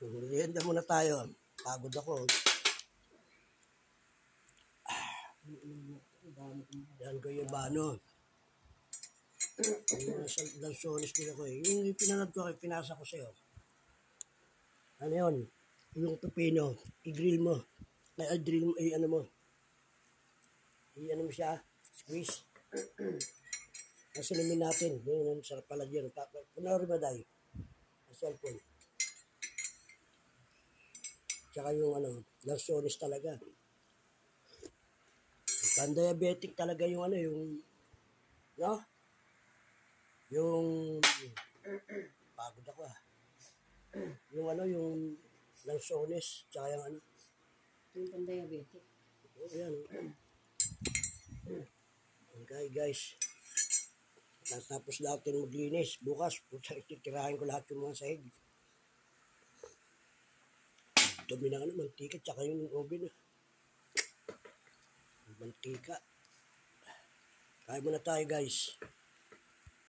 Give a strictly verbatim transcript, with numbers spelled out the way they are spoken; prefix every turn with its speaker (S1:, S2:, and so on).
S1: Merienda muna tayo. Pagod ako. Yan ko yung bano. Yung lansones din ako eh. Yung pinanood ko, pinasa ko sa'yo. Ano yun? Yung pepino. I-grill mo. Ay, i-grill mo. Ay, ano mo. I-ano mo siya. Squeeze. Nasilimin natin. Yung sarap pala dyan. Panoorin mo dahil. Sa cellphone. Tsaka yung ano, lansones talaga. Pan-diabetic talaga yung ano, yung, no? Yung, pagod ako ah. Yung ano, yung lansones, tsaka yung ano.
S2: Yung pan-diabetic.
S1: O, oh, yan. Okay guys. Tatapos natin maglinis. Bukas, puta, ititirahin ko lahat yung mga sahig. Dumi na ano, mantika, tsaka yung oven. Mantika. Kaya muna tayo guys.